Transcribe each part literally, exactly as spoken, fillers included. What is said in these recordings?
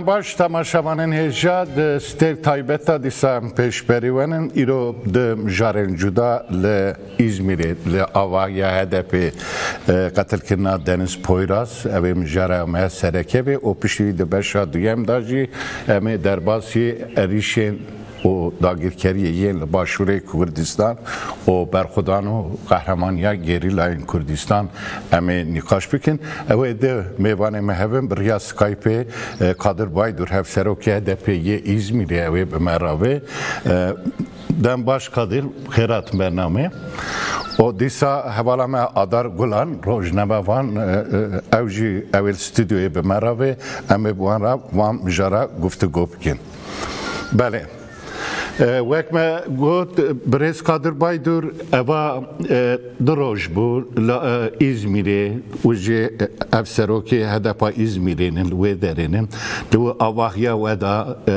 baş tamaşavanın hejad stek taybeta disam peşperivenin iro de jaren cuda le İzmir'e le avaya H D P katilkirna Deniz Poyraz evim jarame sereke ve o pişi de beşa duyem daji eme derbasi erişen o dagirkeriye yen başvuru Kürdistan o berxudan o kahramaniya gerilayın Kürdistan eme nikaş bikin ev de mevane mehevim bir ya Skype Kadir Baydur hevseroki H D P'ye İzmir'e ev merave den baş Kadir Herat bername o disa hevalame Adar Gulan rojnemevan evji evvel stüdyoya be merave eme bu ara vam jara guftugô bikin bale وقتی گفت برای قدر باید اوا دروش بود İzmir'e وجه افسروکی هدف İzmir'in و درنن دو آواهیا و دا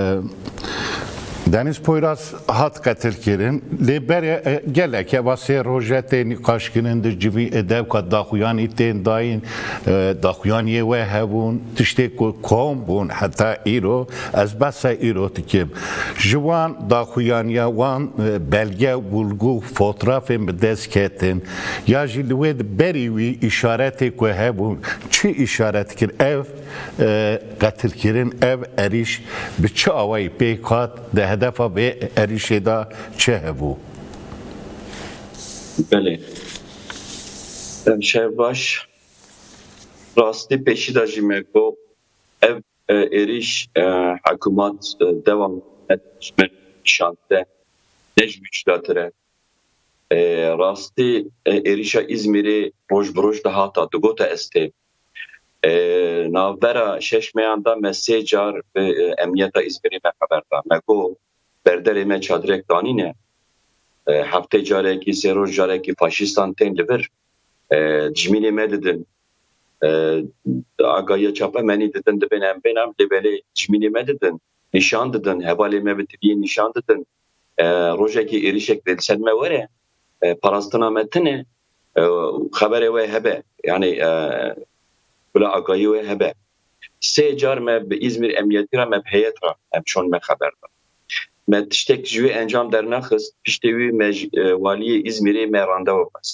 Deniz Poyraz hat katilkirin libere gelek evası rojete nikaşkinin de civi edev kad dahuyan iten dain dahuyaniye ve hevun tişte kom bun hatta iro az basa iro tikim jwan dahuyaniye wan belge bulgu fotoğrafın desketin ya jilved beriwi işareti ko hevun çi işaret kir ev katilkirin ev eriş biçi avay pekat de hedefa ve erişeda çehebu. Beli. Şevbaş rastı peşi da jimeko ev eriş hükümet devam etme şante necmüçlatire rastı erişa İzmir'i roj broj da hata dugota este navbera şeşmeyanda mesajlar ve emniyeta İzmir'i me haberda meko berderi me çadrek danine hafte careki seroj careki faşistan ten liver cimini me dedin agaya çapa meni dedin de benem benem libeli cimini me dedin nişan dedin hevali me bitiye nişan dedin rojeki erişek dedi sen me vere parastına metine habere ve hebe yani bula agayı ve hebe se car me İzmir emniyeti ra me heyetra hem şon me haberda me tiştek jüve encam dernaxız piştevi me valiye İzmir'i me randevu bas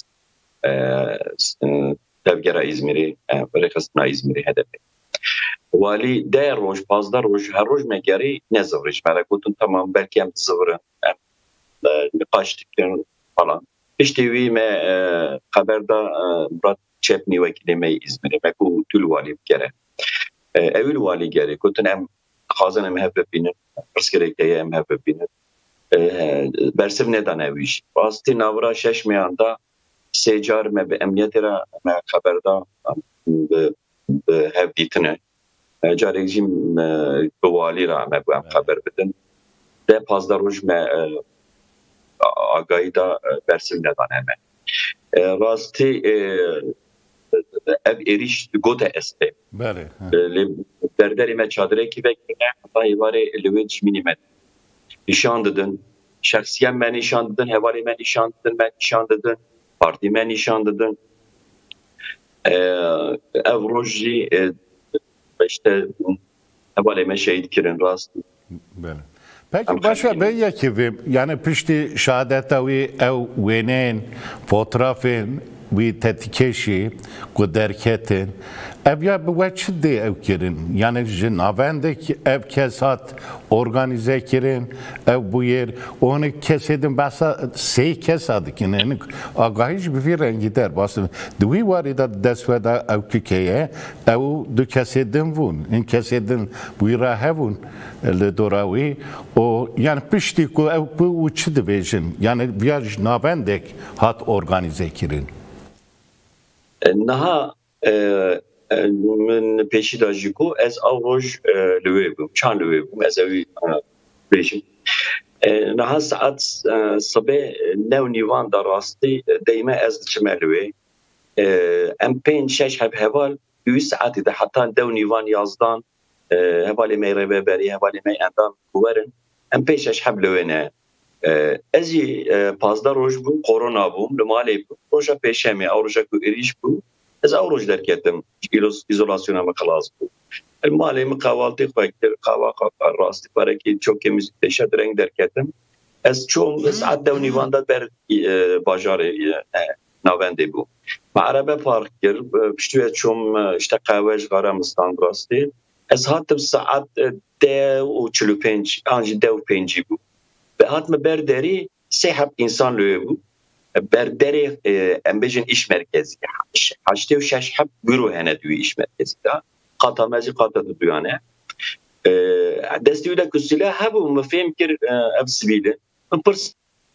tevgera İzmir'i rekasına İzmir'i hedefi vali der roj pazda roj her roj me geri ne zıvrış melekutun tamam belki hem zıvrı hem kaçtıkların falan piştevi me haberda Murat Çepni vekilime İzmir'e me ku tül vali gere evvel vali gere kutun hem Xazan em hep binin, Pırskerek'te em hep binin. Bersiv nedan eviş. Basti navra şeşmeyanda secar me be emniyetera me haberda hep ditine. Carekcim bu vali ra me bu em haber bidin. De pazda roj me agayda bersiv nedan eme. Rasti ev eriş gote este. Bale. Berderi me çadreki vekine hatta ivari lüveç minimet. Nişan dedin. Şahsiyen men nişan dedin. Hevali men nişan dedin. Men nişan dedin. Parti men nişan dedin. Ev rojji işte hevali me şehit kirin rast. Bale. Peki başka bir yeki yani pişti şehadetavi ev venen fotoğrafın bir tetikeşi kuderketin ev ya bu veçde ev kirin yani jinavendeki ev kesat organize kirin ev bu yer onu kesedin basa sey kesadık yani agahiş bir rengi der basın dui var da desveda ev kükeye ev du kesedin vun in kesedin bu ira hevun le doravi o yani pişti ku ev bu uçdu vejin yani bir jinavendek hat organize kirin Naha من پیشی داشتی کو از آوج لوی بوم چند لوی بوم از اوی بیشی نه ساعت صبح نو نیوان دراستی دیمه از چمه لوی ام پین شش هب هوال دوی ساعتی ده حتی دو نیوان یازدان هوالی می ربه بری هوالی می اندام کوورن ام پین شش هب لوی نه ازی پازدار روز بوم کرونا بوم لمالی بوم روزا پیشمی او روزا کو ایریش بوم از او روز درکتم izolasyona mı kalas bu المالی مقاولتی فکر قوا راستی برای که چوک موزیک تشد رنگ درکتم از چون ساعت دو نیوان داد بر بازار نوانده بود معربه فرق کرد بشتوی چون اشتا قواج غرام استان راستی از هاتم ساعت دو و چلو پنج آنجی دو و پنجی بود به هاتم برداری سه حب انسان لوی بود برداری ام بیشن ایش مرکزی هشته و شش حب گروه هنه دوی ایش مرکزی دا قطع مزی قطع دو دویانه دستی ودا کسیله هبو مفهم کرد اب سبیله پرس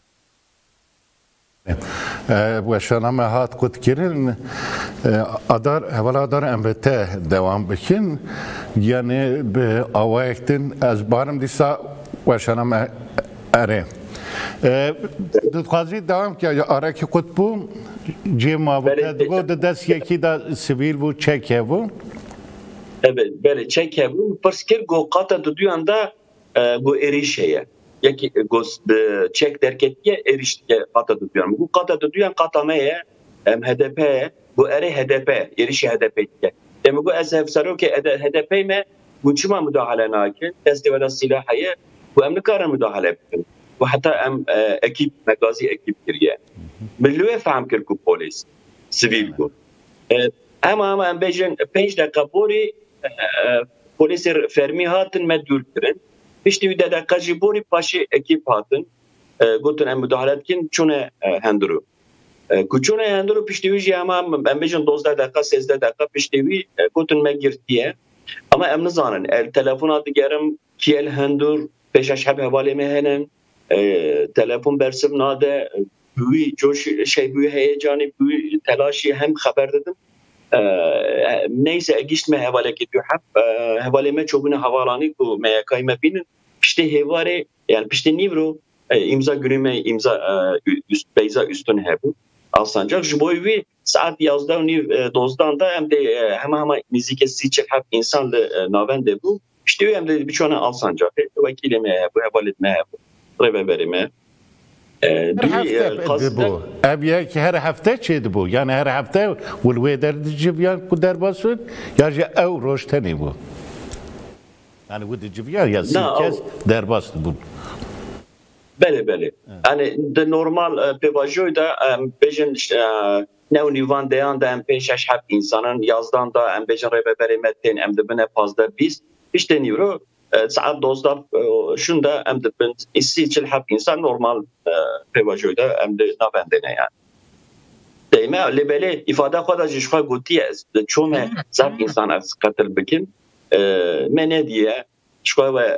و شنامه هات کد کردن ادار اول ادار امبته دوام بکن یعنی به آوایتن از بارم دیسا و شنامه اره دادخوازی دوام که آره که کد بو جی ما بود دگو دست یکی دا سویل بود چکه بود evet böyle çeke bu persker go kata duyan da bu erişeye yaki go çek derketiye erişte kata duyan bu kata duyan katamaya hem H D P bu eri H D P erişe H D P diye demek bu esef sarı ki H D P me bu çima müdahale nakin testivala silahaya bu emnikara müdahale yapın bu hatta em ekip magazi ekip kiriye milli faham kirku polis sivil bu ama ama em bejin beş dakika bori polis fermi hatın medul kirin pişti bir dakika jibori paşi ekip hatın gotun em müdahale etkin çune henduru kuçune henduru pişti bir ama em bejin dozda dakika sezde dakika pişti bir gotun me girtiye ama em nizanin el telefonat gerim ki el hendur beş aşhab havale mehenen telefon bersim nade büyü coş şey büyü heyecanı büyü telaşı hem haber dedim neyse egiştme havale gidiyor hep havaleme çobuna havalani ku meyakay mebinin pişte hevare yani pişte nivro imza günüme imza üst beyza üstün hebu alsancak jboyvi saat yazda niv dozdan da hem de hem ama müzik siçe hep insanlı navende bu pişte hem de birçoğuna alsancak vekileme bu havaletme rebe verime ابیا که هر هفته چه دبو یعنی هر هفته ولوی در جبیان کو در باسود یا جا او روشتنی بو yani bu جبیان یا سیکس در باست بود بله بله yani de normal pevajoy da bejin ne univan deyan da em peş hep insanın yazdan da em bejin rebe verimetten em de bene fazla biz işte nivro saat dozda şunda em de ben issi için hep insan normal pevajoyda em de navendene yani. Deyme lebele ifade kadar jişka gotiye çoğme zat insan az katil bikin mene diye şka ve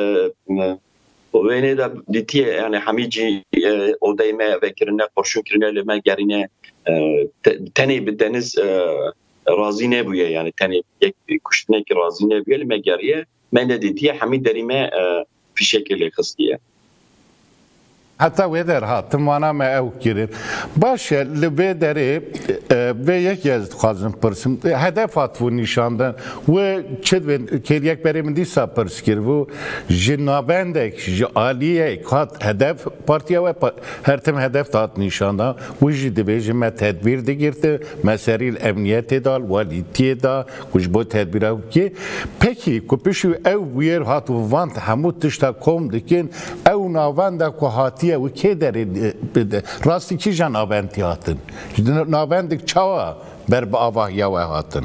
ve ne de ditiye yani hamici odayme ve kirine koşun kirine leme gerine tane bir deniz razine buye yani tane bir kuşne ki razine buye leme geriye من دیدی همین دریمه فیشکلی خستیه حتی و در هاتم وانا ما او کرد باشه لبه داره به یکی از خواستم پرسم هدفات و نشاندن و چه که یک برای من دیسا پرس کرد و جنابندک جعالیه کات هدف پارتیا و هر تم هدف تات نشاندن و جدی بیجه ما تدبیر دیگرده مساری الامنیت دال والیتی دا کش با تدبیر او که پکی که پیشو او ویر هات و وانت همو تشتا کم دکن او ناونده که هاتی و کی داری راستی کی جان آبندی هاتن ناوندک چاوا بر با آواه یا هاتن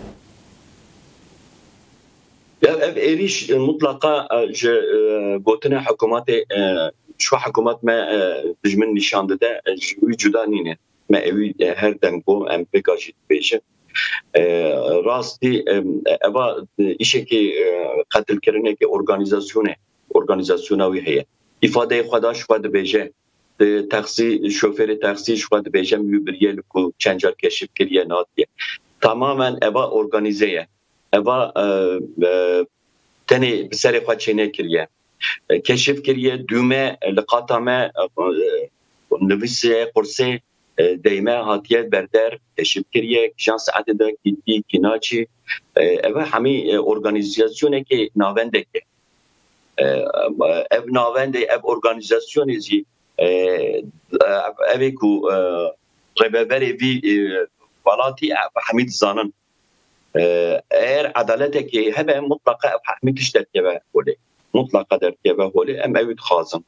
ev eriş mutlaka gotine hükümet şu hükümet me dijmin nişandı da juda nine me evi her dem go em pekajit beje rasti eva işe ki katil kirine ki organizasyonu organizasyona vi heye ifade خدا شود بهجه تاکسی شوفر تاکسی شود بهجه میبریه لکو چنجار کشف کریه ناتیه tamamen eva organizeye eva tane بسر خود چینه کریه کشف کریه دومه لقاتامه نویسه قرصه دیمه هاتیه بردر کشف کریه جان ساعت دا کیتی کیناچی eva همی organizasyونه که ناونده که ev navende ev organizasyonu zi ev ku rebeveri vi valati hamid zanın eğer adaleteki hebe mutlaka hami tiş derkebe holi. Mutlaka derkebe holi em evit xazım.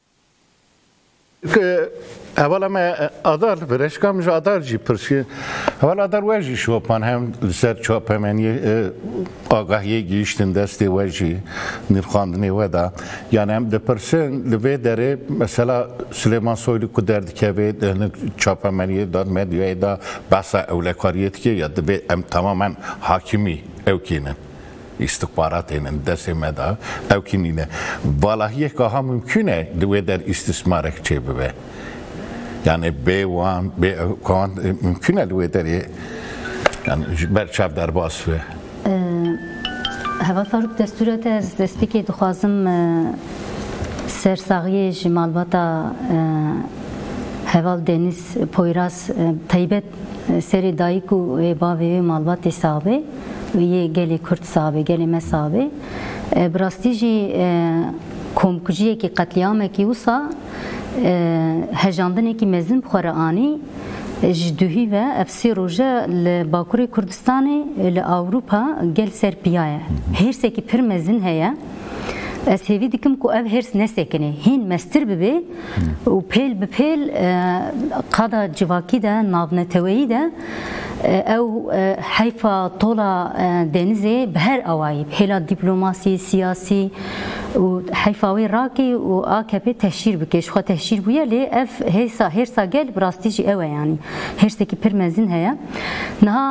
اول ما ادار برش کام جو ادار جی پرسی اول ادار وجی شوپان هم سر چاپمنی آگاهی گیشتن دستی وجی نرخاندنی ودا yani hem de persen leve dere mesela Süleyman Soylu ku derdi ki ve çapameniye da medyaya da basa evlekariyet ki ya da hem tamamen hakimi evkinin istihbaratının desemeda evkinine valahiye kaha mümküne de der istismarek çebebe yani bewan be kan mümküne de der yani berçav der bas ve hava faruk desturat az despike dixwazim sersagiye ji malbata heval deniz poyraz taybet seri dayku ve bave malbat hesabı ye geli Kürt sahabe geli mesabe brastiji komkujiye ki katliame ki usa hejandine ki mezin Kur'ani jduhi ve efsi roja le Bakuri Kürdistan'ı le Avrupa gel serpiyaya her seki pir mezin heye ez hevi dikim ku ev hers nesekine hin mestir bibe u pel bi pel qada civaki de navneteveyi de او حیفا طولا دنیزه به هر اوایب هلا دیپلماسی سیاسی و حیفاوی راکی و آکپ تشیر بکش خو تشیر بویا لی اف هیسا هرسا گل براستیجی اوه یعنی هرسا کی پرمزین هیا نها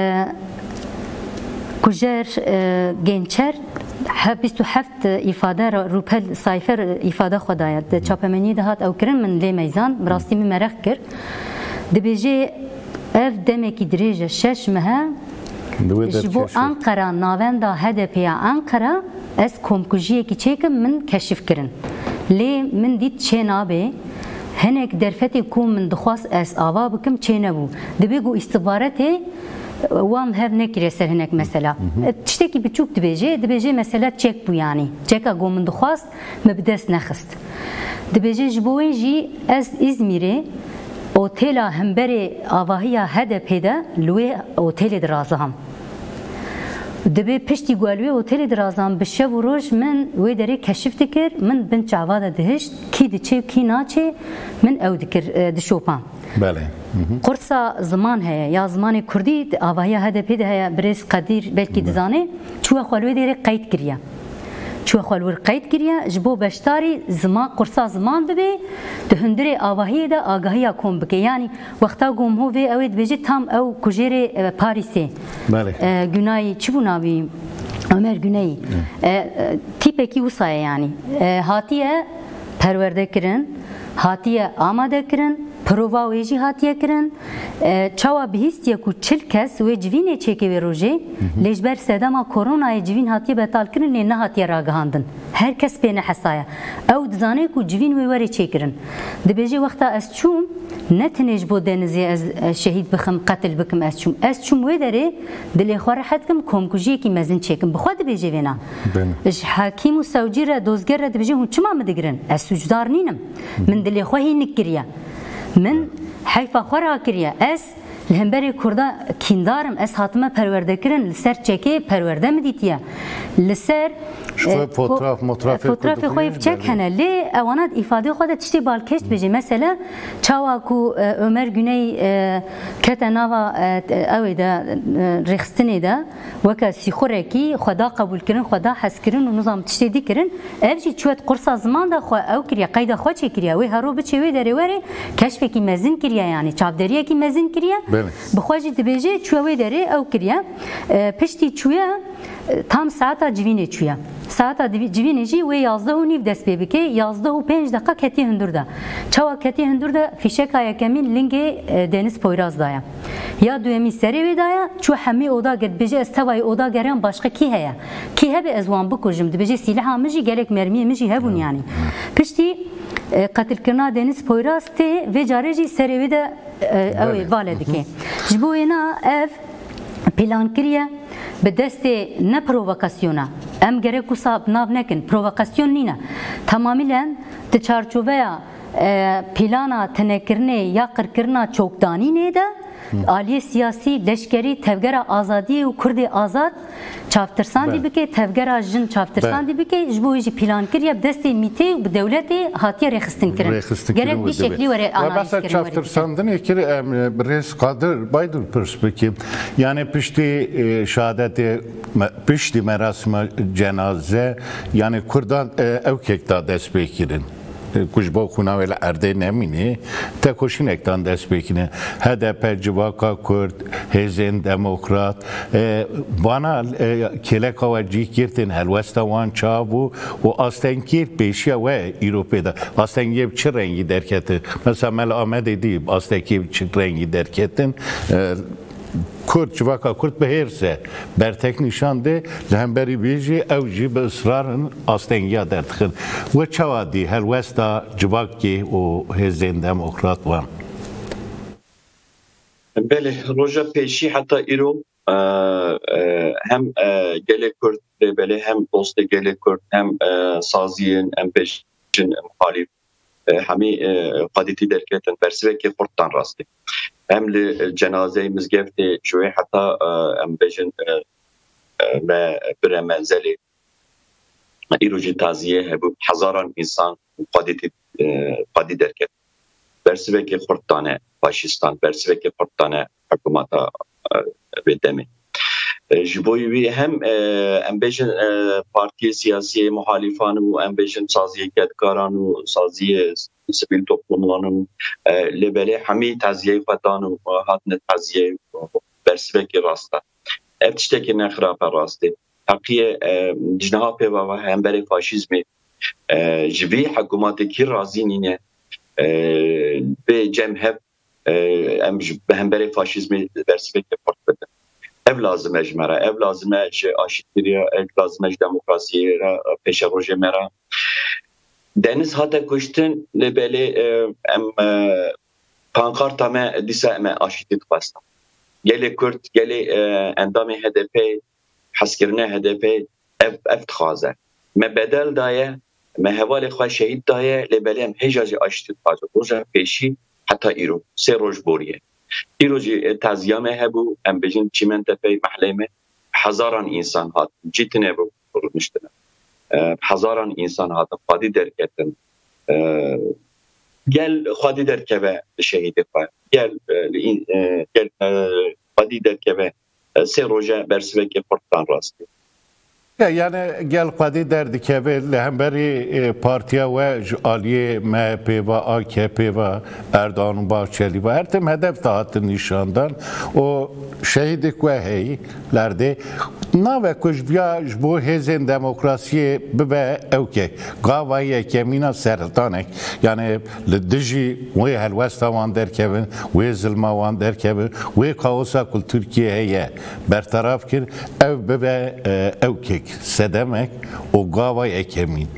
کجر گنچر بیست و هفت ifade روپل سایفر ifade خدایت چاپمنی دهات او کرن من لی میزان براستی می مرخ کر دبیجی ev demeki direce şeş mehe bu Ankara navenda H D P'ya Ankara ez komkujiye ki çekim min keşif kirin le min dit çenabe henek derfeti ku min dixwas ez ava bikim çene bu dibe bu istihbarate wan hev nekire ser henek mesela tişteki birçok dibece dibece mesela çek bu yani çeka go min dixwas me bides nexist dibece ji bo jî ez İzmir'e اوتیلا همبری آواهیا هده پیدا لوی اوتیل درازهم دبی پشتی گوالوی اوتیل درازهم بشه و روش من وی داری کشف دکر من بن چعواده دهشت کی دچه کی ناچه من او دکر دشوپان بله قرصا زمان هیا یا زمان کردی آواهیا هده پیدا هیا برس قدیر بلکی دزانه چوه خالوی داری قید کریه چو خالور قید کریه جبو بشتاری زمان قرصا زمان ببی دهندری آواهی ده آگاهی کن بکه یعنی وقتا گم هو وی اوید بجی تام او کجری پاریسی بله گناهی چی بو ناوی عمر گناهی تیپه کی وصایه یعنی هاتیه پرورده کرن هاتیه آماده کرن پرووا ویجی هاتیه کرن چاوا بهیستیه کو چل کس و جوینه چکی و روژه لیجبر سدما کورونای جوین هاتیه بتال کرن نه هاتیه راگهاندن هر کس بین حسایه او دزانه کو جوین و وری چکرن دبیجی وقتا از چوم نتنج بو دنزی از شهید بخم قتل بکم از چوم از چوم و داره دلی خوار حدکم کمکوجی کی مزن چکم بخواد بیجی وینا اش حکیم و سوجی را دوزگر را دبیجی هم چما مدگرن از سوجدار نینم من دلی خواهی نکریه من حیفا خورا کریه از لهمبری کرده کیندارم از حاتمه پرورده کرن لسر چکه پرورده مدیتیه لسر شو fotoğraf fotoğraf fotoğraf koyup çek hene le avanat ifade koyda tişti balkeşt beji mesela çava ku Ömer Güney ketenava evde rexstine de vaka sixoreki xoda kabul kirin xoda has kirin و nizam tişti dikirin evji çuet qursa zaman da xo ev kiriye qayda xo çekiriye ve haro biçe ve dere vere keşfeki mezin kiriye yani çavderiye ki mezin kiriye bixwaji dibeje çuwe dere ev kiriye pişti çuye tam saata civine çuye saata civine ji ve yazda u niv dest bebike yazda u beş dakika keti hündürde çava keti hündürde fişekaya kemin linge deniz poyrazdaya ya duyemi seri vedaya çu hemi oda ged beje estavay oda geren başka ki heye ki hebe ezwan bukujum dibeje silaha miji gerek mermi miji hebun yani pişti قتل کرنا دنیز پویراسته و جارجی سری ده اوی والدکی جبوینا اف پلان کریه به دست نه پرووکاسیونا ام گره کوسا ناو نکن پرووکاسیون نینا تمامیلا ته چارچوبه پلانا تنکرنه یا قرکرنا چوکدانی نیده آلی سیاسی لشکری تفگر آزادی و کرد آزاد چافترساندی بکه تفگر جن چافترساندی بکه جبویی پلان کریه بدستی میته و بدولت هاتیه رخستن کرن گرک بی شکلی وره آنالیز کرن. و بس چافترساندن یکی برس قادر بایدر پرسپکی yani pişti şehadeti pişti merasım cenaze yani Kurdan evkekta dest bekirin. Kuşba kunavel erde nemini tekoşin ektan dest bekine H D P civaka Kürt Hezin Demokrat bana keleka ve cikirtin helvesta wan çabu o astenkir peşiya ve Avrupa'da astenkir çi rengi derketi mesela Mel Ahmet edip astenkir çi rengi derketin Kürt civaka Kürt behirse bertek nişandı lehemberi biji evci be ısrarın astengiya dertkin ve çavadi helvesta civaki o hezin demokrat var. Beli roja peşi hatta iro hem gele Kürt beli hem dostu gele Kürt hem saziyen hem beşin muhalif hemi qaditi derketen bersiveki Kurt'tan rastı. Hem li cenazeyimiz gefti şuye hatta em bejin me bire menzeli iruji taziye hebu hazaran insan qaditi qadi derket. Bersiveki Kurt'tane faşistan, bersiveki Kurt'tane hükümata bedemi. Jiboyi hem em bejin parti siyasi muhalifanu em bejin saziye kedkaranu saziye sivil toplumlarının lebeli hemi taziye fatanı hatne taziye bersiveki rasta. Ev tişteki ne xirape rastı. Hakiye cinaha peva ve hemberi faşizmi jivi hükümeti ki razinine ve cemhev hemberi faşizmi bersiveki portbede. Ev lazım ecmera, ev lazım ece aşittiriye, ev lazım ece demokrasiye, peşe rojemera. Deniz hatta kuştun lebeli em pankarta me disa me aşitit basta. Gele Kürt, gele endami H D P, haskirine H D P ev ev txaze. Me bedel daye, me hevali xwa şehit daye lebeli em hejacı aşitit basta. Roja peşi hatta iro, se roj boriye. İroji taziyame hebu em bejin Çimentepe mahleme hazaran insan hat citine bu kurulmuştur. Hazaran insan hat qadi derketin gel qadi derkeve şehidi fa gel gel qadi derkeve se roja bersiveki Kurt'tan rastı. Yani gel qadi derdi ki lehemberi partiya ve aliye M H P ve A K P ve Erdoğan Bahçeli ve her tem hedef dağıtın nişandan o şehidik ve heylerde nave kuşbiya bu hezin demokrasiye bibe evke gavayı kemina sertanek yani ldiji ve helvesta van derkevin ve zilma van derkevin ve kaosa kul Türkiye'ye bertaraf kir ev bibe evkek sedemek o gavay ekemin.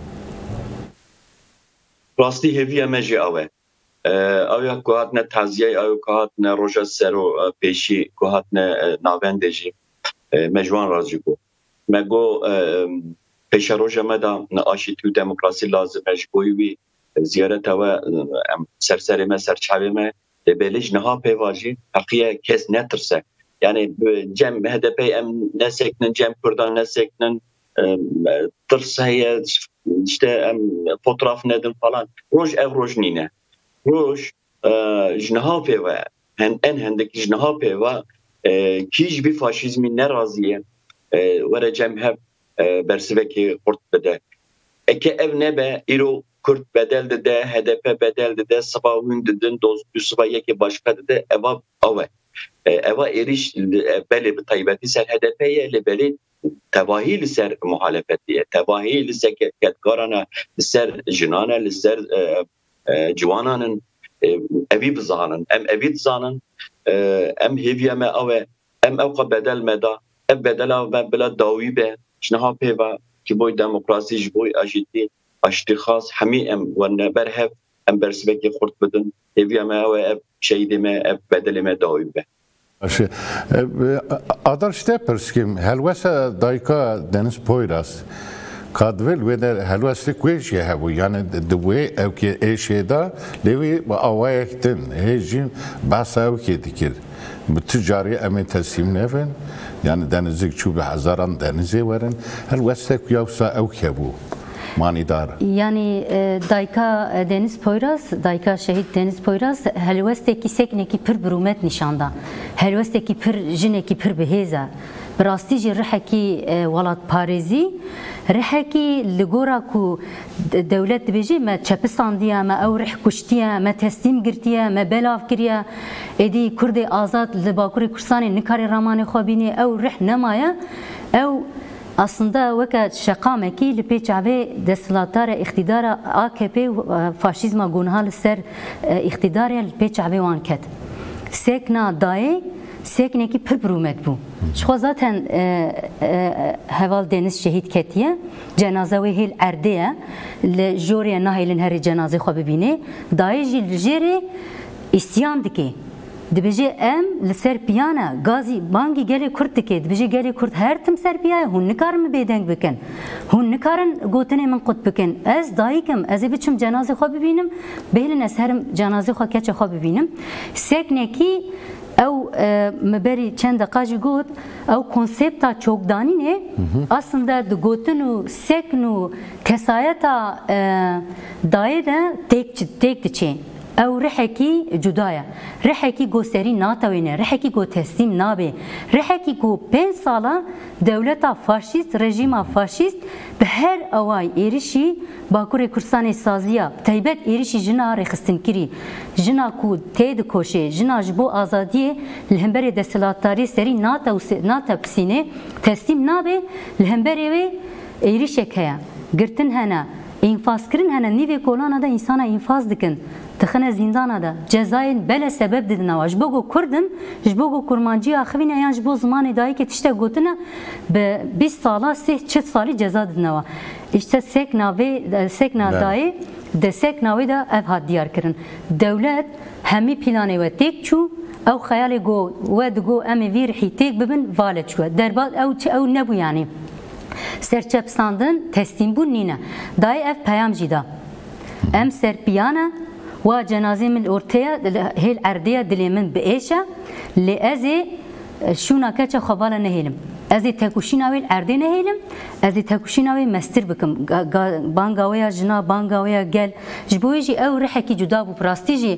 Rasti heviye meji ave. Avya kuhatne taziye, avya kuhatne roja sero peşi, kuhatne navendeji mecvan razcıko. Mego peşa roja meda aşitü demokrasi lazım mecboyu bir ziyarete ve serserime serçavime belij neha pevaji hakiye kes netirse. Yani cem H D P em neseknin cem Kürdan neseknin tırsaya işte fotoğraf nedir falan. Roj ev roj nine. Roj jnaha peva en hendeki jnaha peva kij bir faşizmi ne raziye vere cem hep bersiveki Kurt bede. Eke ev nebe iro Kürt bedelde de H D P bedelde de sabahın dedin doz düsva yeki başka de eva ave. Eva eriş beli bir taybeti ser H D P'ye le beli tevahil ser muhalefetiye tevahil ser ketkarana ser jinana ser civananın evi bizanın em evi bizanın em heviyeme ave em evka bedel meda ev bedel ave bela dawi be şnaha peva ki boy demokrasi boy ajiti aştihas hemi em ve berhef em bersibeki Kurt bedin heviyeme ave ev şeydime ev bedelime dawi be. Adar işte perskim helvesa dayka Deniz Poyraz کادول و در هلوست کویش یه هبو یعنی دوی او که ایشه دا لیوی با آوای اکتن هیجین بحث او که دیگر بتجاری امی تسلیم نفن یعنی دنزک چوب هزاران دنزی ورن هلوست کویوسا او که بو مانی دار یعنی دایکا دeniz Poyraz دایکا شهید دeniz Poyraz هلوست کی سکنه کی پر برومت نشانده هلوست کی پر جنه کی پر بهیزه براستی جی رحکی ولاد پاریزی رحکی لگورا کو دولت بیجی ما چپستاندیه ما او رح کشتیه ما تسلیم گرتیه ما بلاف کریه ادی کرد آزاد لباکوری کورسانی نکاری رامان خوابینی او رح نمایه او aslında vaka şakameki li peçave destlatara iktidara A K P faşizma gunhal ser iktidara li peçave wanket sekna daye sekneki pir brumet bu şu zaten heval deniz şehit ketiye cenaze ve hil erdeye li joriye nahilin her cenaze xo bibine daye jil jeri isyan dike دبیجی ام لسر پیانا گازی بانگی گلی کرد که دبیجی گلی کرد هر تم سر پیای هون نکارم بیدنگ بکن هون نکارن گوتنی من قط بکن از دایکم از بیچم جنازه خواب ببینم بهلن از هرم جنازه خواب کچه خواب ببینم سکنه کی او مبری چند دقیقه گوت او کنسپتا چوکدانی نه aslında گوتنو سکنو کسایتا دایده تک تک چه او رحكي جدايا رحكي جو سري ناتوينه رحكي جو تسليم نابه رحكي جو بين سالا دولتا فاشيست رژيما فاشيست بهر اواي ايرشي باكوري كرساني سازيا تايبت ايرشي جنا رخصتن كري جنا كو تيد كوشي جنا جبو ازادي الهمبري دستلاتاري سري ناتا ناتا بسينه تسليم نابه الهمبري وي ايرشي كيا قرتن هنا infaz kirin hene nive kolana da insana infaz dikin تخنه زندان ده جزاین بله سبب دیدن و جبوگو کردن جبوگو کرمانجی آخرین ایان جبو زمان دایی که تشته گوتنه به بیست ساله سه چت سالی جزا دیدن و işte سکناوی سکنا دایی ده سکناوی ده اف هات دیار کرن دولت همی پلانه و تک چو او خیال گو و دگو امی ویر حی تک ببین والد شو درباد او چه او نبو یعنی سرچپساندن تسلیم بون نینه دایی اف پیام جیدا ام سر پیانه و جنازه من ارتیا هل اردیا دلیمن بیشه لازی شونا کچه خبال نهیلم ازی تکوشیناوی ارده نهیلم ازی تکوشیناوی مستر بکم بانگاویا جنا بانگاویا گل جبویجی او رحکی جدا بو پراستیجی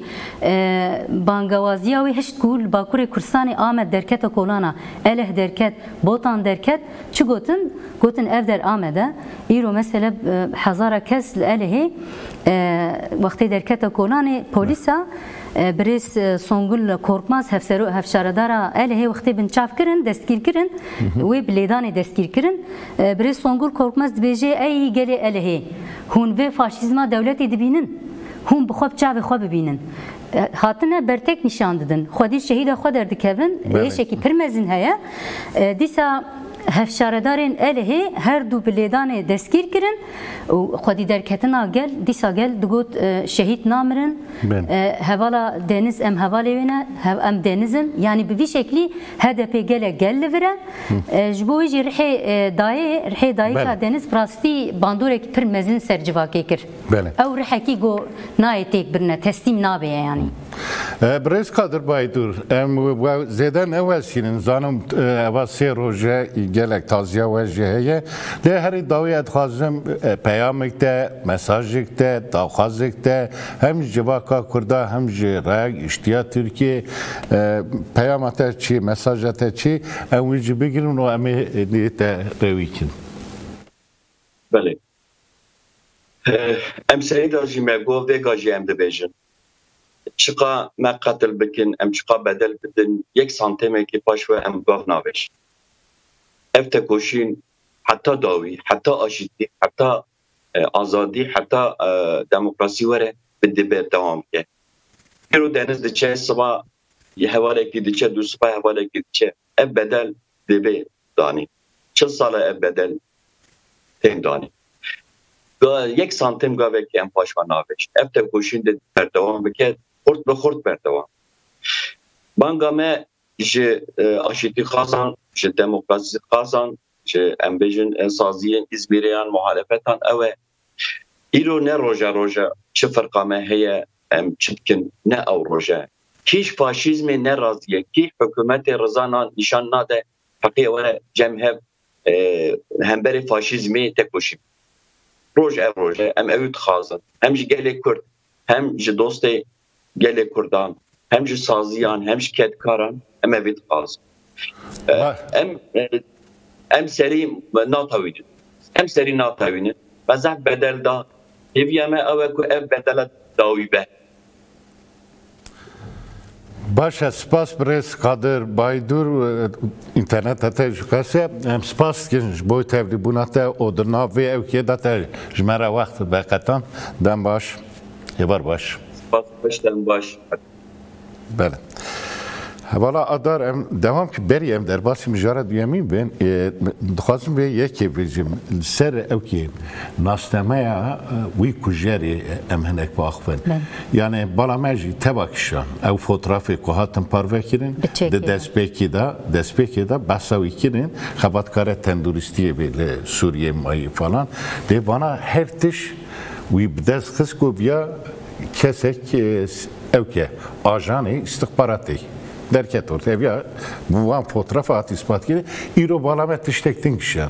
بانگوازیاوی هشت کول باکور کرسانی آمد درکت کولانا اله درکت بوتان درکت چی گوتن گوتن اف در آمده ایرو مثلا هزار کس الهی وقتی درکت کولانی پلیسا بريس سونغول كوركماز هفسرو هفشاردارا اله وقتي بنچاف كرن دستگیر كرن و بليدان دستگیر كرن بريس سونغول كوركماز بيجي اي گلي اله هون و فاشيزما دولت دبينن هون بخوب چاو خو ببينن هاتنه برتك نشان ددن خودي شهيد خو دردكبن ايشكي پرمزن هيا ديسا هفشاردارین اله هر دو بلیدان دستگیر کردن و خودی درکتنا گل دیسا گل دگوت شهید نامرن هوالا دeniz ام حواله وینه ام denizin yani bir şekli H D P gele gel vere jboji rhe daye rhe daye ka deniz prasti bandorek pir mezin sercivake kir ew rheki go nayetek birne teslim nabe yani برز قادر بایدور ام و زیدن اوسینن زانم واسی روزه گلک تازیا و جهیه ده هر داویت خازم پیامک ده مساجک ده داخازک ده هم جواکا کرده هم جرگ اشتیا ترکیه پیامت چی مساجت چی اویجی بگیرن و امی نیت رویکن بله ام سعید آجی مگو و گاجی ام دبیجن چقا ما قتل بکن ام چقا بدل بدن یک سانتیمه که پاش و ام گاه ناوش افت کوشین حتی داوی حتی آشتی حتی آزادی حتی دموکراسی وره بده بر دوام که ایرو دنز دچه سبا یه حواله که دچه دو سبا حواله که دچه اف بدل دبه دانی چل ساله اف بدل تین دانی یک سانتیم گاوه که ام پاش و ناوش افت کوشین ده بر دوام بکد خورد به خورد بردوام بانگامه جه آشتی خازان جه دموکراسی خازان ام بیجن سازیین ازمیریان محالفتان اوه ایرو نه روژا روژا چه فرقامه هیا ام چبکن نه او روژا کیش فاشیزم نه رازیه کیش حکومت رزانان نشان ناده حقی اوه جمعه همبر فاشیزمی تکوشیم روژ او روژا ام اوید خازن هم جی گل کرد هم جی دوست گل کردان هم جی سازیان هم جی کدکاران ام اوید خازن ام ام سری ناتوید ام سری ناتوید و زن بدل دا هیویامه اوه که اف بدل داوی به باشه سپاس برس قادر بایدور اینترنت هته جکاسه ام سپاس که بوی تبلی بوناته اودرنا و او که داته جمره وقت بقیتان دم باش یه بار باش سپاس باش دم باش بله والا ادار ام دوام که بریم در باسی مجارد بیامین بین خواستم به یکی بریزیم سر او که ناستمه وی کجری ام هنک باخفن یعنی بالا مجی تباکشان او فوترافی که هاتم پاروه کرن ده دست بیکی دا دست بیکی دا بساوی کرن خباتکار تندورستی به سوریه مایی فلان ده وانا هر تش وی بدست خسکو بیا کسک او که آجانی استخباراتی درکت ortaya bir bu an fotoğraf at ispat gibi İro bağlamet tiştektin kişi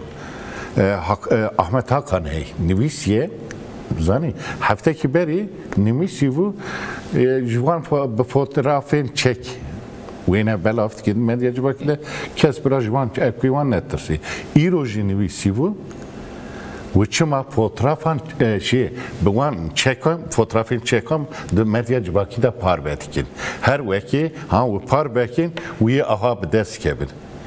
Ahmet Hakan hey nivisiye zani hafta ki beri nimisi bu jwan fotoğrafın çek وينا بلافت كده مديا جبا كده كاس براجوان اكويوان نترسي İro nivisi bu وچما fotoğrafan şey بوان çekim fotoğrafın çekim de medya cibaki da par betkin her veki ha o par bekin we aha bedes kebir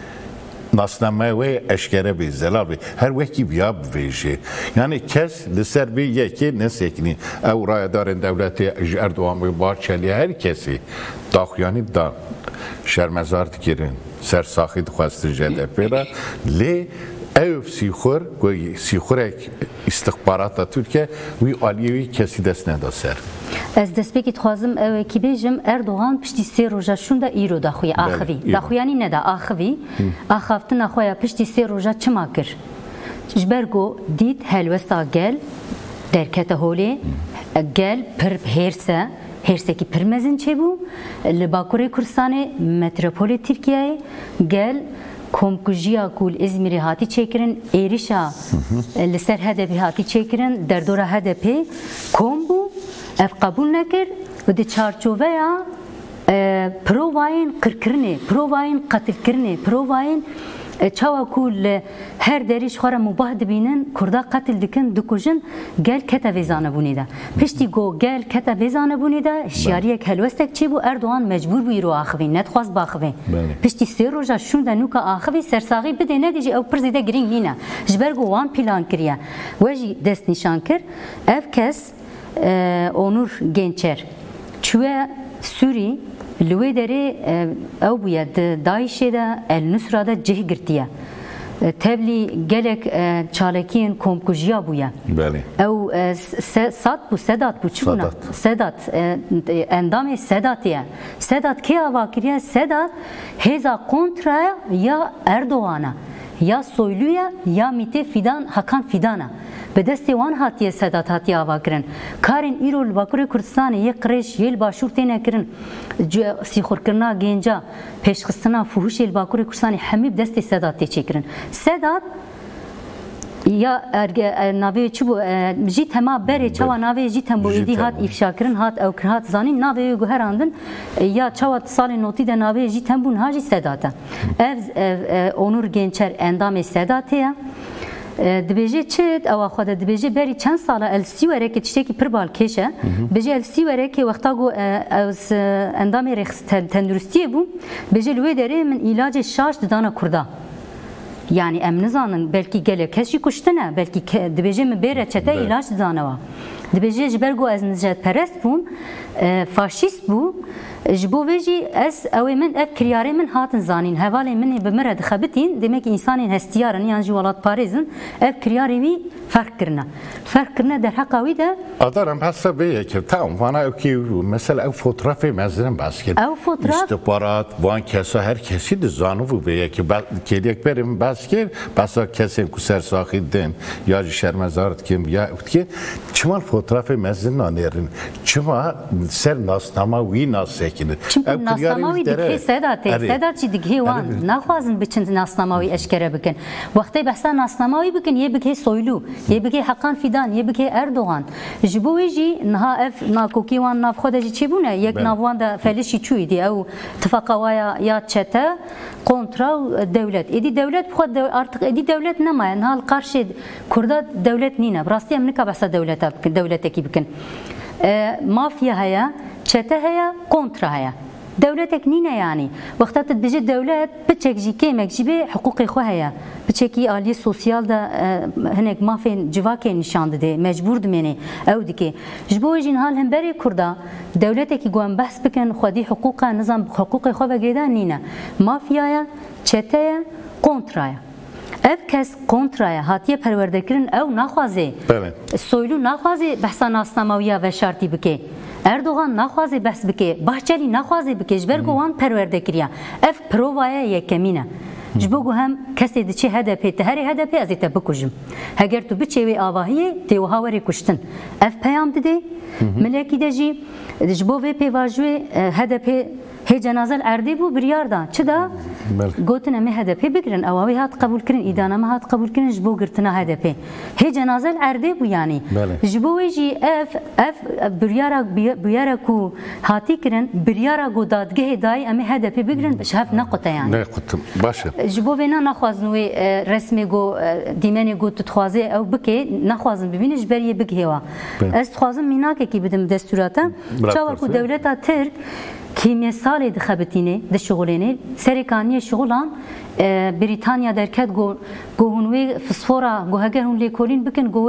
nasname ve eşkere bir zelal her veki biya veji yani kes de serbi yeki ne sekni ev rayadarın devleti Erdoğan ve Bahçeli herkesi dahyani da şermezar dikirin ser sahid xwastirje de pera le ev sihur goy sihurek istihbarata Türkiye ve aliyevi kesi desne da ser. Ez destpeki dixwazim ew ki bêjim Erdoğan piştî sê roja şûn da îro daxuye axivî. Daxuyanî ne da axivî. Axaftina xwe ya piştî sê roja çima kir? Ji ber got dît helwesta gel derkete holê gel pir hêrse hêrsekî pir mezin çêbû li Bakurê Kurdistanê metropolê Tirkiyeyê gel komkujiya kul İzmir'e hati çekirin, erişa li ser H D P hati çekirin, derdora H D P kombu ev kabul nekir ve de çarçoveya provayın kırkırını, provayın katilkırını, provayın çava kul her deriş xwara mubah dibînin Kurda qatil dikin dikujin gel kete vêzane bûnê de. Piştî got gel kete vêzane bûnê de şiyariyek helwestek çêbû Erdoğan mecbûr bû îro axivî nedixwaz baxivê. Piştî sê roja şûn de nûka axivî sersaxî bide nedî jî ew pir zêde girîng nîne. Ji ber got wan pîlan kiriye. We jî dest nîşan kir ev kes Onur Gençer çûye Sûrî li wê derê ew bûye di Daişê de El Nusra'da cih girtiye. Tevlî gelek çalekiyên komkujiya bûye. Ew Sad bû Sedat bû çi bûna? Sedat endamê Sedatê ye. Sedat kê ava kiriye? Sedat hêza kontra ya Erdoğan'a ya Soylu'ya ya Mîtê Fidan Hakan Fidan'a. Bi destê wan hatiye Sedat hatiye ava kirin. Karên îro li Bakurê Kurdistanê yê qirêj yê li başûr têne kirin. Sîxurkirina gênca, pêşxistina fuhuşê li Bakurê Kurdistanê hemî bi destê Sedat tê çêkirin. Sedat ya navê çi bû jî tema berê çawa navê jî tem bû êdî hat îfşakirin hat ew kir hat zanîn navê wê guherandin ya çawa salê notî de navê jî tem bûn ha jî Sedat e. Ev Onur Gençer endamê Sedatê ye. Dibêje çi ewa xwe de dibêje berî çend sala el sî werekê tiştekî pir balkêş e bêje el sî werekê wexta got ez endamê rêx tenduristiyê bû bêje li wê derê min îlacê şaş didana Kurda. Yani em nizanin belkî gelek kes jî kuştine belkî dibêje min bê reçete îlac didane wa. Dibêje ji ber got ez nijetperest bûm faşîst bû جبو ویجی از اوی من اف کریاره من هاتن زانین هوالی من بمرد خبتین demek insanın hestiyarın yani juvalat Paris'in ev kریاری وی فرق کرنا فرق کرنا در حقاوی ده ادارم هسته به که تمام وانا کی مثلا او fotoğrafı mezun basket او fotoğraf istihbarat van kesa her kesi de zanı bu be ki kelek berim basket basa kesin kuser sakidden ya şermezarat kim ya ki çmal fotoğrafı mezun anerin çma ser nasnama wi nasekini çünkü nasnamawi dikhe sedat sedat çi dikhe wan naxwazin biçin nasnamawi eşkere bikin vaqti bahsa nasnamawi bikin ye bike soylu ye bike hakan fidan ye bike erdoğan jibo ji naha ev nakoki wan nav khodaji çibune yek navwan da felişi çuydi ev tifaqawaya ya çete kontra devlet edi devlet xod artık edi devlet nemayen hal karşı kurda devlet nine rastiyem nika bahsa devleta devleteki bikin mafya haya çete haya kontra haya devletek nine yani vaqtat bije devlet biçek jike mekjibe hukuki xo haya biçeki ali sosyal da henek mafin civake nişandı de mecburdu meni evdiki jbo jin hal hem beri kurda devleteki gwan bahs bikin xodi hukuka nizam hukuki xo ve gedan nine mafyaya çeteye kontraya ev kes kontraya hatiye perverdekirin ev naxwaze soylu naxwaze bahsa nasnamawiya ve şartı bike Erdoğan naxwaze bahs bike Bahçeli naxwaze bike jber gowan perwerdekiriya ev provaya yekemine jbo hem kesi diçi H D P te her H D P azite bikujim heger tu biçevi avahiye te wahawari kuştin ev peyam dide meleki de ji jbo ve pevajwe H D P هی جنازه اردی بو بریاردا چدا گوتن می هدف بگیرن اواوی هات قبول کردن ایدانه ما هات قبول کردن جبو گرتنا هدف هی جنازه اردی بو یعنی جبو ویجی اف اف بریارا بریارا کو هاتی کردن بریارا گو دادگه دای امی هدف بگیرن بش هف نقطه یعنی نقطه باشه جبو وینا نخوازنوی رسمی گو دیمنی گو تخوازه او بکی نخوازن ببینش بریه بگهوا از تخوازم میناکه کی بدم دستوراتا چاوا کو دولتا ترک kimyasal edxabetine de şugulene serikaniye şugulan Britanya derket go gohunwe fosfora go heger hun lekolin bikin go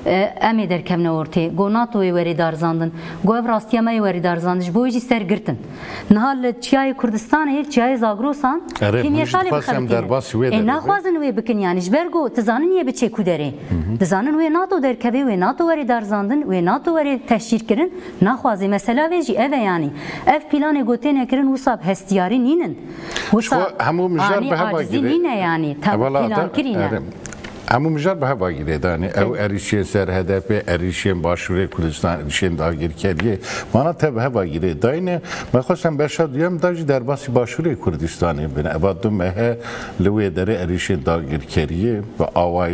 ame derkemne orte go NATO weri darzandın go evrastiyama weri darzandın jbo ji sergirtin nahal çiyay Kurdistan el çiyay Zagrosan kimyasal edxabetine e naxwazin we bikin yani jber go tzanin ye biçe kudere tzanin we NATO derkebe we NATO weri darzandın we NATO weri teşhir kirin naxwazi mesela ve ji eve yani ev planı gotene kirin usab hestiyari ninin usab hamu mijar عزیزینه یعنی تبلیغ کردن. همون مجال به هوا گیره دانی. او اریشی سر هدف اریشی باشوری کردستان اریشی داغیر کردیه. مانا تب هوا گیره داینه. من خواستم باشد دیم داشت در باسی باشوری کردستانی بینه. ابادم مه لوی داره اریشی داغیر کردیه و آوای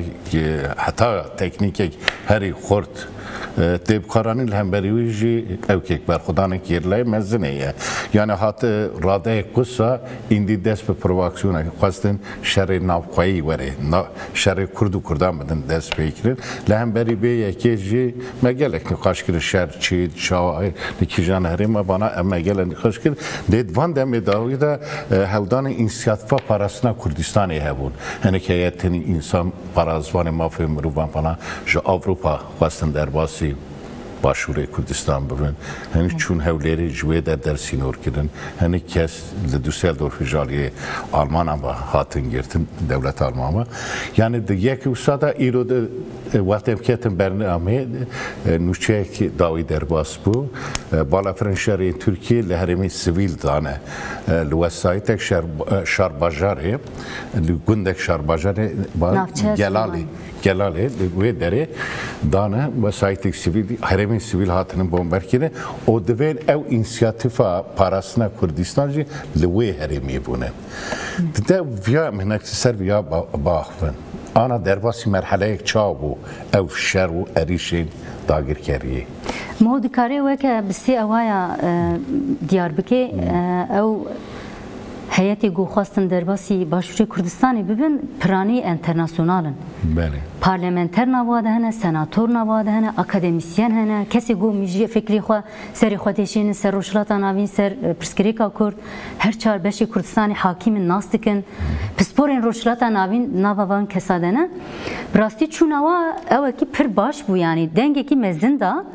حتی تکنیک هری خورد. تب کارانی هم بریویجی اوکی بر خدا نکیرله مزنیه. یعنی حتی راده قصه ایندی دست به پروواکسیونه خواستن شر نافقایی وره شر کرد و کردان بدن دست پیکرد لهم بری به یکی جی مگلک نقاش کرد شر چید شاوه نکیجان هریم بانا مگل نقاش کرد دیدوان دم داوی دا هودان اینسیاتفا پاراسنا کردستانی هبون هنه که یتنی انسان پارازوان مافی مروبان بانا جو آوروپا خواستن در باسی باشوری کردستان ببین هنی چون هولیری جوی در درسی نور کردن هنی کس لدوسیل دور فجالی آلمان هم هاتن گرتن دولت آلمان هم یعنی دیگه استادا ایرو وقتی کتن برنامه نوچه که داوی در باس بو بالا فرنشاری ترکیه لهرمی سیویل دانه لوسایتک شار شار بازاره لگوندک شار بازاره گلالی گلالی لگوی داره دانه وسایتک سیویل هرمی سیویل هاتنın bomber kine o devin ev inisiyatifa parasına Kurdistan'cı lüve heremi bune. De via menakser via bağfın. Ana derbasi merhaleyek çabu ev şeru erişin dagir keriye. مود کاری وکه بسی اویا دیاربکر او هیئتی گو خواستن در باسی باشوری کردستانی ببین پرانی انترناسیونالن. بله. پارلمانتر نواده هنه، سناتور نواده هنه، اکادمیسین هنه، کسی گو میجی فکری خوا سری خودشین سر روشلاتا نوین سر پرسکریکا کرد هر چهار بشی کردستانی حاکم ناس دکن پسپورین روشلاتا نوین نوان کسادنه براستی چون اوا او کی پر باش بو یعنی دنگه کی مزنده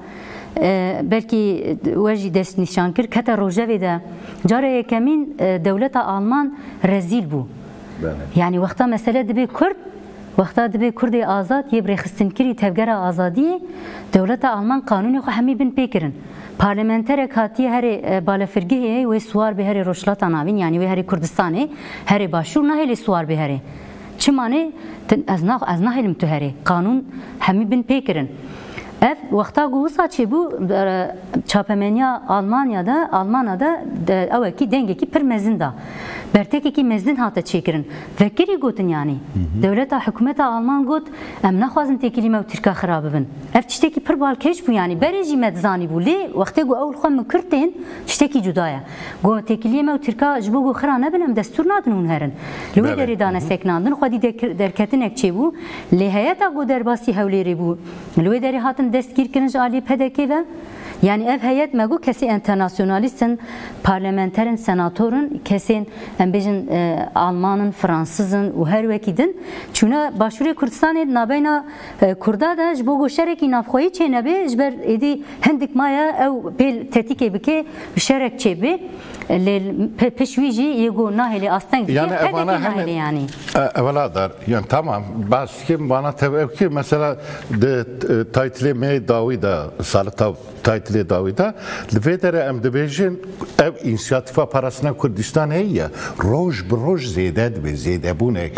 بلکی وجی دست نشان کرد کتا روژه ده جاره کمین دولت آلمان رزیل بو یعنی وقتا مسئله دبی کرد وقتا دبی کرد آزاد یه برخستن کری تفگر آزادی دولت آلمان قانونی خو همی بن پیکرن پارلمانتر کاتی هر بالافرگی و سوار به هر روشلات ناوین یعنی و هر کردستانی هر باشور نه هر سوار به هر چه معنی از نه از نه علم تو هر قانون همی بن پیکرن اف وقتا گوزا چه بو چاپمنیا آلمانیادا آلمانادا اوه کی دنگه کی پر مزندا برتکی کی مزن هاته چیکرن فکری گوتن یعنی دولت حکومت آلمان گوت ام نخوازن تکلی مو ترکا خراب بن اف تشتکی پر بالکش بو یعنی برجی مدزانی بو لی وقتی گو اول خو من کرتین تشتکی جدایا گو تکلی مو ترکا جبو گو خرانه بنم دستور نادن هرن لو دری دانه سکناندن خودی درکتنک چی بو لی هیئت گو درباسی هولیری بو لو دری هاتن دستگیر کننج عالی پدکی و yani ev heyet megu kesi internasyonalistin, parlamenterin, senatörün, kesin embejin e, Almanın, Fransızın u her vekidin. Çünkü başvuru Kürdistan'ı nabeyna e, Kurda da jbo goşereki nafxoyi çenebe jber edi hendik maya ev pel tetike bike şerek çebe le peşvici yego naheli aslan yani bana hemen yani evladar yani tamam bas kim bana tevki mesela de taytile me Davida salata taytile Davida lvedere em dibêjin ev inisiyatifa parasına Kurdistan heye roj broj zêde ve zêdebûne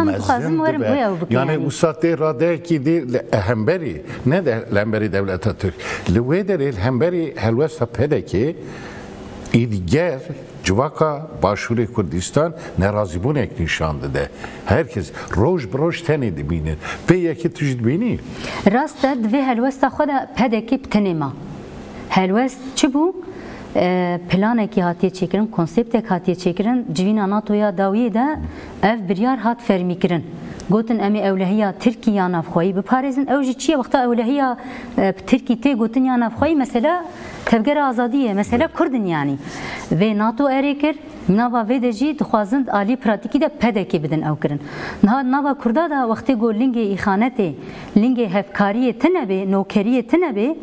yani usatê rade ki de hemberi ne de hemberi devleta Türk lvedere hemberi helwesta pedeki İdiger civaka başvuru Kurdistan nerazibûnek nişan dide. Herkes roj broj tenê dibîne. Pê yekê tu jî dibînî? Rast e divê helwesta xwe de pedekê bitenêma. Helwest çi bû? Planekî hatiye çêkirin, konseptek hatiye çêkirin, civîna NATOya dawiyê de ev biryar hat fermîkirin. Gotin em ê ewlehiya Tirkiya navxwayî biparêzin ew jî çi ye wexta ewlehiya Tirkî tê gotin ya navxwayî mesela tevgera azadî ye mesela Kurdin yani vê NATO erê kir nava vê de jî dixwazin alî pratikî de pedekê bidin ew kirin niha nava Kurda da wextê got lingê îxanetê lingê hevkariyê tune bê nokeriyê tune bê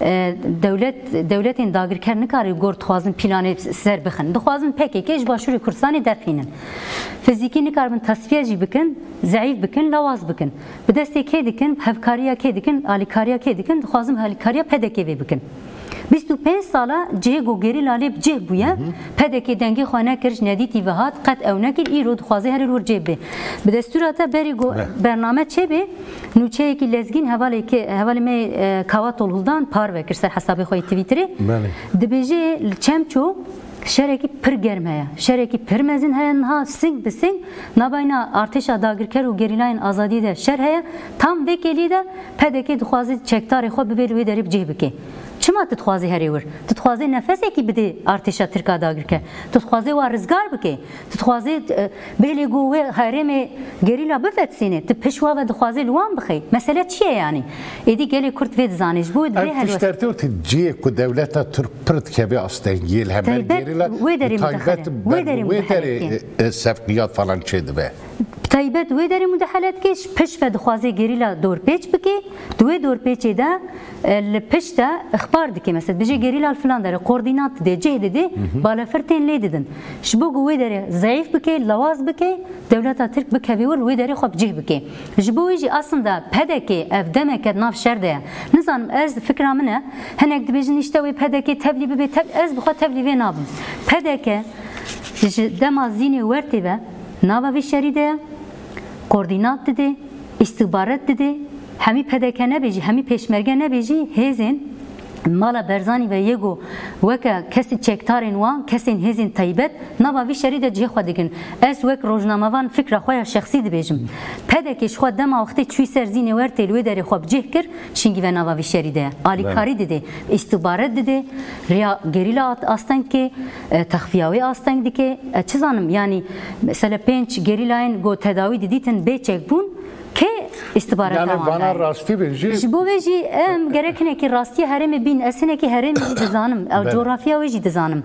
dewlet dewletên dagirker nikare gor dixwazin planê ser bixin dixwazin P K K ji başûrê Kurdistanê derxînin fizîkî nikarbin tasfiye jî bikin zayıf bikin lawaz bikin bi destê kê dikin hevkariya kê dikin alîkariya kê dikin dixwazin alîkariya pedekê vê bikin بیست و پنج ساله جه گوگری لاله بجه بویه پدکی دنگی خانه کرد ندیتی و هات قد او نکر ایرو دخوازه هر الور جه به به دستوراتا بری گو برنامه چه به نوچه کی لزگین حوالی که حوالی می کاوات الهلدان پار وکر سر حسابی خوی توییتری دبیجه چمچو شرکی پر گرمه شرکی پر مزین هن ها سنگ به سنگ نباینا ارتش داگرکر و گریلاین آزادی ده شر هه tam vekili de pedeki dixwazi çektarê xwe bibêr wê derê bicih bike çima tu dixwazî herê wir tu dixwazî nefesekî bidê artêşa Tirka dagirke tu dixwazî wa rizgar bike tu dixwazî bêlê got wê herêmê gerîla bifetsîne tu pişwa ve dixwazî li wan bixî mesele çi ye yani êdî gelê Kurd vê dizanî ji bo wê divê helwest tu ciyê ku devleta Türk pir dikeve astengiyê li hemer gerîla taybet wê derê sevqiyat falan çê dibe taybet wê derê mudehelet kê ji piş ve dixwazê gerîla dorpêç bike di wê dorpêçê de li piş de ixbar dike mesela bije gerîla filan derê koordînat dide cih dide balafirtên lê didin ji bo ku wê derê zayıf bike lawaz bike devleta Tirk bikevî wir wê derê xwe bicih bike ji bo wê jî aslında pedekê ev demeke nav şer de ye nizanim ez fikra min e hinek dibêjin işte wê pedekê tevlî bibe ez bixwe tevlî vê nabim pedeke ji dema zînê wertê ve nava vê şerî de ye koordinat dide, istihbarat dide, hemi pedeke nebêjî, hemi pêşmerge nebêjî hêzên mala Berzanî ve yego weke kesî çektarên wan, kesên hêzên taybet nava vî şerî de cihê xwe dikin. Ez wek rojnamevan fikra xwe ya şexsî dibêjim. Pedekê ji xwe dema wextê çûyî ser zînê wertê li wê derê xwe bicih kir, şîngî ve nava vî şerî de ye. Alîkarî dide, istihbarat dide, riya gerîla asteng kê, texfiya wê asteng dike. Çi zanim yani mesela pênc gerîlayên got tedawî didîtin bêçek bûn که استخبارات یعنی بنا راستی بچی جبو ویجی ام گرکنه که راستی هرم بین اسنه که هرم دزانم او جغرافیا ویجی دزانم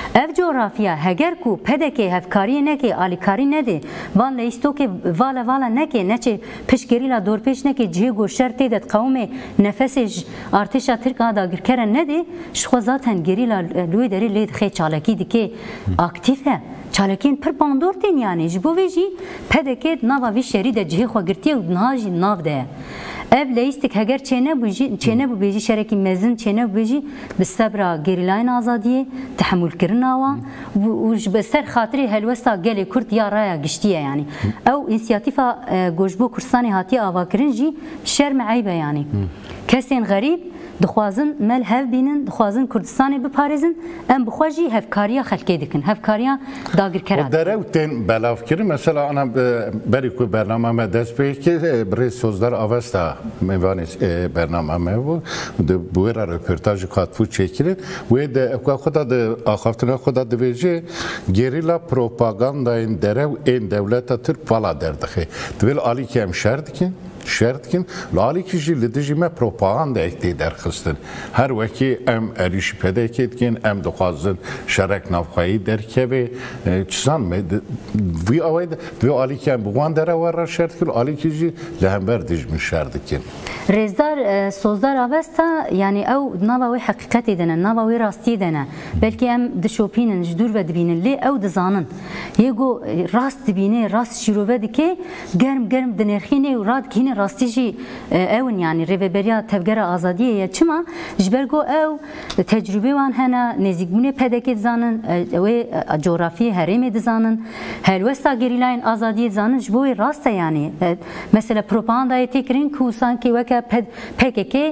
ev coğrafya heger ku pedeke hevkariye neke alikari nede van leisto ke vala vala neke neçe pişgerila dorpeş neke cihe goşer tedet kavme nefes artişa Türkiye da girkeren nede şu zaten gerila luy deri led xe çalaki dike aktife çalakên pir bandor tên yani ji bo vê jî pedeke nava vî şerî de cihê xwe girtiye û niha jî nav de ye. Ev leyistik heger çênebû jî çênebû bêjî şerekî mezin çênebû bêjî bi sebra gerîlayên azadiyê tehemûlkirina wan û ji bi ser xatirê helwesta gelê Kurd ya raya giştiye yani. Ew însiyatîfa Gojbo Kurdistanê hatiye avakirin jî şerm eybe yani. Kesên xerîb dixwazin mel hev bînin, dixwazin Kurdistanê biparêzin, em bixwe jî hevkariya xelkê dikin, hevkariya dagirkera dikin. Derew tên belavkirin, mesela ana berî ku bername me dest pê kir, birê Sozdar Avesta mêvanê bername me bû, di bi wê re röportajê hatibû çêkirin, wê de xwe da di axaftina xwe da dibêje gerîla propagandayên derew ên dewleta Tirk vala derdixe. Divê alîkê em şer dikin, şer dikin, li alîkî jî li dijî me propagandayek tê derxistin. Her wekî em êrişî pedekê dikin, em dixwazin şerek navxweyî derkeve, çisan me vî awayê de vê alîkê em bi wan dere re şer dikin, alîkî jî li hember dijmin şer dikin. Rêzdar Sozdar Avesta yani ew nava wê heqîqetê dene, nava wê rastiyê dene. Belkî em dişopînin, ji dûr ve dibînin, lê ew dizanin. Yê got rast dibîne, rast şîrove dike, germ germ dinêrxîne û radikîne rastî jî ewin yani rêveberiya tevgera azadiyê ye. Çima ji ber got ew tecrübê wan hene, nêzîkbûnê pedekê dizanin, wê coğrafiyê herêmê dizanin, helwesta gerîlayên azadiyê dizanin, ji bo wê rast e yani. Mesela propagandayê tê kirin ku sankî weke P K K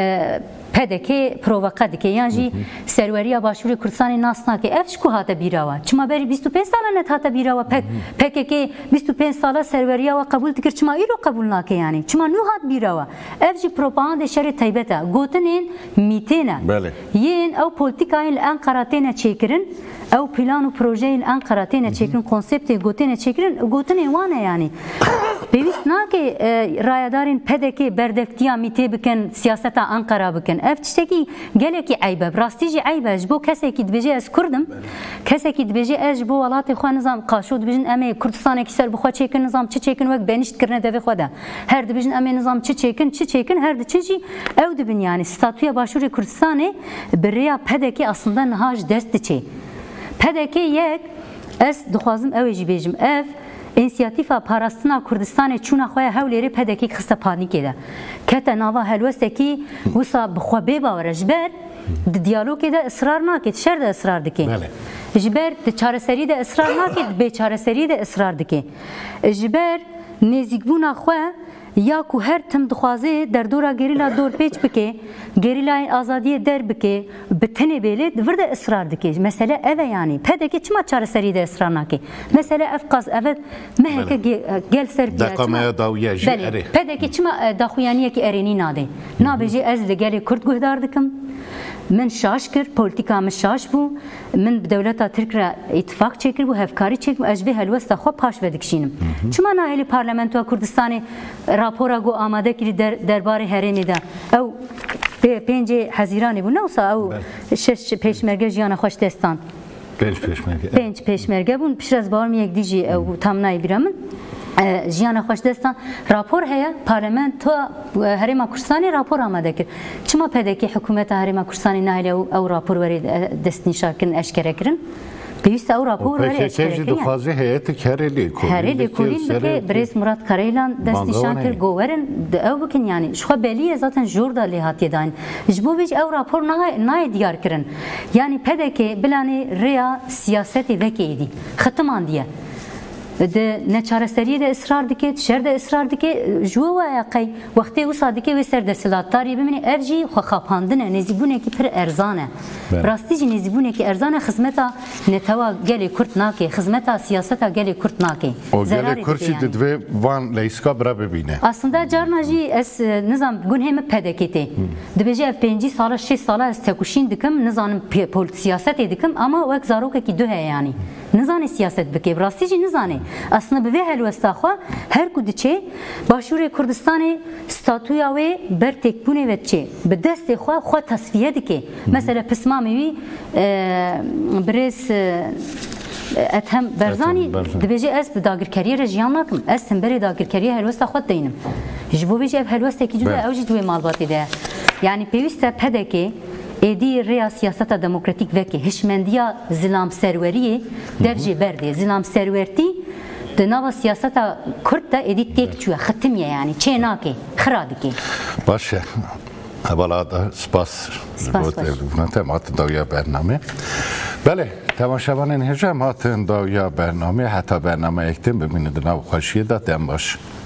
pedekê provoka dike yan jî serweriya Başûrê Kurdistanê nas nake. Ev ji ku hate bîrawa? Çima berî bîst û pênc sala net hate bîrawa P K K bîst û pênc sala serweriya we qebûl dikir, çima îro qebûl nake yani? Çima nû hat bîrawa? Ev jî propagandê şerê taybet e. Gotinên mîtê ne. Yên ew polîtikayên li Enqera têne çêkirin, ew plan û projeyên Enqera têne çêkirin, konseptê gotêne çêkirin, gotinên wan e yani. Pêwîst nake rayadarên pedekê berdektiya mîtê bikin, siyaseta Enqera bikin. Ev tiştekî gelekî eybe, rastî jî eybe. Ji bo kesekî dibêje ez Kurdim, kesekî dibêje ez ji bo welatê xwe nizam qaşo dibêjin em ê Kurdistanekî ser bi xwe çêkin, nizam çi çêkin wek benîşt kirine devê xwe de. Her dibêjin em ê nizam çi çêkin, çi çêkin, her diçin jî ew dibin yani. Statûya Başûrê Kurdistanê bi rêya pedekê aslında niha ji dest diçe. Pedekê yek ez dixwazim ew ê jî bêjim, ev İnsiyatîfa parastina Kurdistanê çûna xwe ya hewlêrê pedekê xiste panîkê de. Kete nava helwestekî wisa bi xwe bêbawer e. Ji ber di diyalogê de ısrar nake, şer de ısrar dike. Ji ber di çareserî de ısrar nake, di bêçareserî de ısrar dike. Ji ber nêzîkbûna xwe ya ku her tim dixwaze derdora gerîla dorpêç bike, gerîlayên azadiyê derbike, bi tenê bêlê divir de ısrar dike. Mesele ev e yani. Pedekê çima çareserî de ısrar nake. Mesele ev qas evet meheke gel ser Dakamaya dawiya jî erê. Pedekê çima daxuyaniyekî erênî nade. Nabêjî ez li gelê Kurd guhdar dikim. Min şaş kir, politika min şaş bû, min bi dewleta Tirk re îtifak çêkir bû, hevkarî çêkir, ez vê helwesta xwe paş vedikşînim. Çima nahêlî Parlamentoya Kurdistanê rapora got amade kirî derbarê herêmê de. Ew pêncê hezîranê bû, ne wisa ew şeş pêşmerge jiyana xweş destan. Pênc pêşmerge. Pênc pêşmerge bûn, pişrez bawar min yek dî jî ew tam nayê bîra min. Jiyana xweş destan rapor heye Parlamentoya Herêma Kurdistanê rapor amade kir. Çima pedekê hikûmeta Herêma Kurdistanê nahêle ew rapor werê destnîşan kirin, eşkere kirin? Pêwîst ew rapor werê eşkere kirin. Dixwaze heyeteke herê lêkolîn. Herê lêkolîn dike, Birêz Murat Karaylan destnîşan kir, got werin ew bikin yani. Ji xwe belî ye zaten jor da lê hatiye dayîn. Ji bo vê jî ew rapor nayê diyar kirin. Yani pedekê bilanê rêya siyasetê vekê êdî. Xitiman diye. De neçareserî de ısrar dike, şer de ısrar dike, jû ve yaqey wextê wisa dike wê ser desthilatdarî bimîne ev jî xwe xapandin e, nêzîbûnekî pir erzan e. Rastî jî nêzîbûnekî erzan e, xizmeta netewa gelê Kurd nake, xizmeta siyaseta gelê Kurd nake. O gelê Kurd jî divê van leyska bira bibîne. Aslında carna jî ez nizam gunhê min pedekê tê. Dibêje ev pêncî sala şêş sala ez tekuşîn dikim, nizanim siyasetê dikim ama wek zarokekî du heye yani. نزانه سیاست بکه راستی جی نزانه اصلا به هلوستا خو هر کو دچه باشور کردستان ستاتویا و بر تکبونه و چه به دست خو خو تصفیه دکه مثلا پسمامی برس اتهم برزانی دبیجی از به داگرکاری رژیان نکم از تنبری داگرکاری هلوستا خود دینم جبو بیجی هلوستا کی جدا اوجی دوی مالباتی ده یعنی پیوسته پدکه ایدی ریا سیاست دموکراتیک وکی هشمندیا زلام سروری درجه برده زلام سرورتی دنوا سیاست کرد ایدی تک چوه ختمیه یعنی چه ناکه خرادکی باشه اولا سپاس تمات داویا برنامه بله تماشاوان انهجام هاتن داویا برنامه حتی برنامه اکتیم ببینید نو خوشیه دادم باش